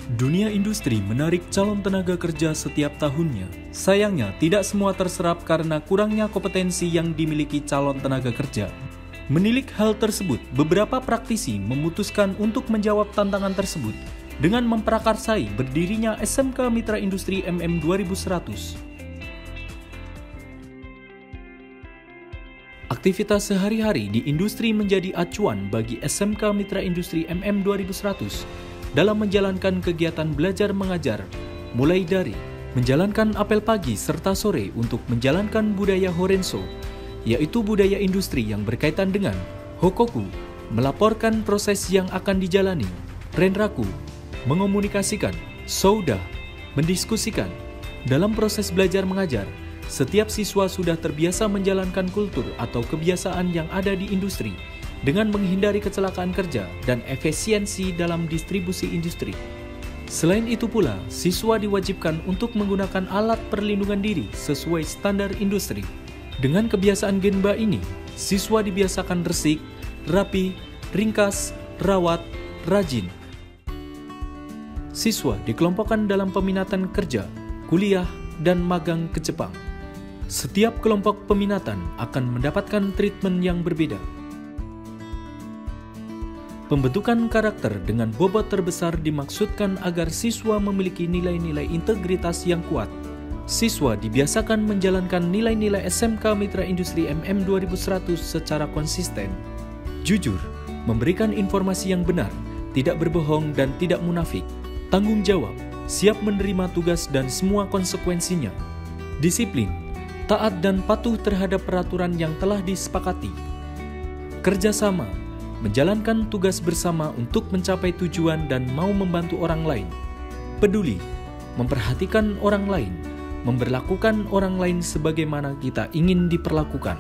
Dunia industri menarik calon tenaga kerja setiap tahunnya. Sayangnya, tidak semua terserap karena kurangnya kompetensi yang dimiliki calon tenaga kerja. Menilik hal tersebut, beberapa praktisi memutuskan untuk menjawab tantangan tersebut dengan memprakarsai berdirinya SMK Mitra Industri MM 2100. Aktivitas sehari-hari di industri menjadi acuan bagi SMK Mitra Industri MM 2100 dalam menjalankan kegiatan belajar mengajar, mulai dari menjalankan apel pagi serta sore untuk menjalankan budaya Horenso, yaitu budaya industri yang berkaitan dengan Hokoku, melaporkan proses yang akan dijalani, Renraku, mengomunikasikan, Souda, mendiskusikan. Dalam proses belajar mengajar, setiap siswa sudah terbiasa menjalankan kultur atau kebiasaan yang ada di industri dengan menghindari kecelakaan kerja dan efisiensi dalam distribusi industri. Selain itu pula, siswa diwajibkan untuk menggunakan alat perlindungan diri sesuai standar industri. Dengan kebiasaan Genba ini, siswa dibiasakan resik, rapi, ringkas, rawat, rajin. Siswa dikelompokkan dalam peminatan kerja, kuliah, dan magang ke Jepang. Setiap kelompok peminatan akan mendapatkan treatment yang berbeda. Pembentukan karakter dengan bobot terbesar dimaksudkan agar siswa memiliki nilai-nilai integritas yang kuat. Siswa dibiasakan menjalankan nilai-nilai SMK Mitra Industri MM 2100 secara konsisten, jujur, memberikan informasi yang benar, tidak berbohong dan tidak munafik, tanggung jawab, siap menerima tugas dan semua konsekuensinya, disiplin, taat dan patuh terhadap peraturan yang telah disepakati, kerjasama, menjalankan tugas bersama untuk mencapai tujuan dan mau membantu orang lain, peduli, memperhatikan orang lain, memperlakukan orang lain sebagaimana kita ingin diperlakukan.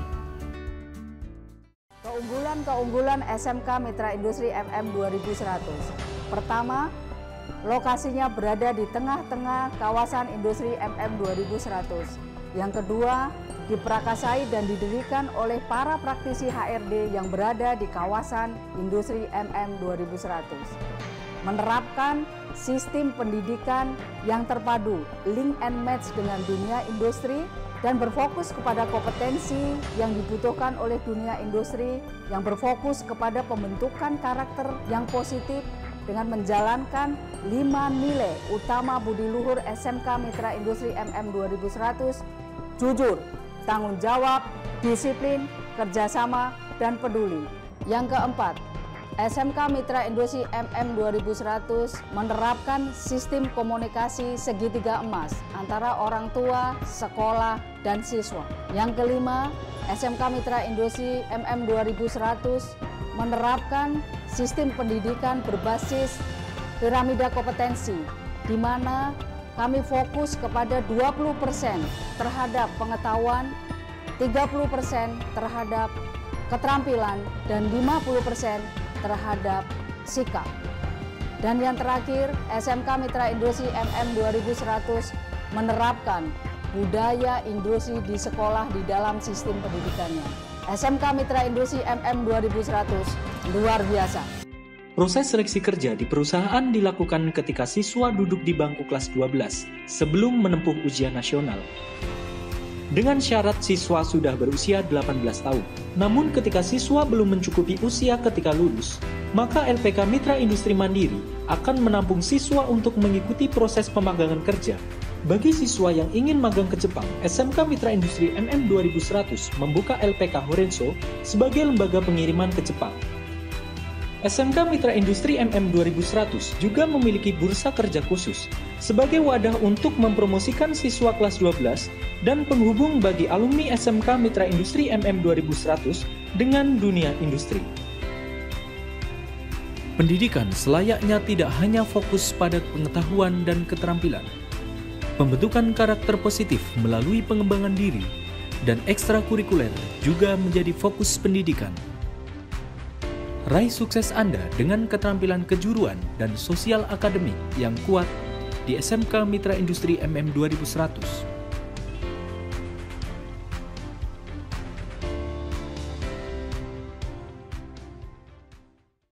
Keunggulan SMK Mitra Industri MM 2100. Pertama, lokasinya berada di tengah-tengah kawasan industri MM 2100. Yang kedua, diprakarsai dan didirikan oleh para praktisi HRD yang berada di kawasan industri MM 2100. Menerapkan sistem pendidikan yang terpadu, link and match dengan dunia industri, dan berfokus kepada kompetensi yang dibutuhkan oleh dunia industri, yang berfokus kepada pembentukan karakter yang positif dengan menjalankan 5 nilai utama budi luhur SMK Mitra Industri MM 2100, jujur, tanggung jawab, disiplin, kerjasama, dan peduli. Yang keempat, SMK Mitra Industri MM 2100 menerapkan sistem komunikasi segitiga emas antara orang tua, sekolah, dan siswa. Yang kelima, SMK Mitra Industri MM 2100 menerapkan sistem pendidikan berbasis piramida kompetensi, di mana kami fokus kepada 20% terhadap pengetahuan, 30% terhadap keterampilan, dan 50% terhadap sikap. Dan yang terakhir, SMK Mitra Industri MM 2100 menerapkan budaya industri di sekolah di dalam sistem pendidikannya. SMK Mitra Industri MM 2100 luar biasa. Proses seleksi kerja di perusahaan dilakukan ketika siswa duduk di bangku kelas 12 sebelum menempuh ujian nasional. Dengan syarat siswa sudah berusia 18 tahun. Namun ketika siswa belum mencukupi usia ketika lulus, maka LPK Mitra Industri Mandiri akan menampung siswa untuk mengikuti proses pemagangan kerja. Bagi siswa yang ingin magang ke Jepang, SMK Mitra Industri MM 2100 membuka LPK Horenso sebagai lembaga pengiriman ke Jepang. SMK Mitra Industri MM 2100 juga memiliki bursa kerja khusus sebagai wadah untuk mempromosikan siswa kelas 12 dan penghubung bagi alumni SMK Mitra Industri MM 2100 dengan dunia industri. Pendidikan selayaknya tidak hanya fokus pada pengetahuan dan keterampilan. Pembentukan karakter positif melalui pengembangan diri dan ekstrakurikuler juga menjadi fokus pendidikan. Raih sukses Anda dengan keterampilan kejuruan dan sosial akademik yang kuat di SMK Mitra Industri MM 2100.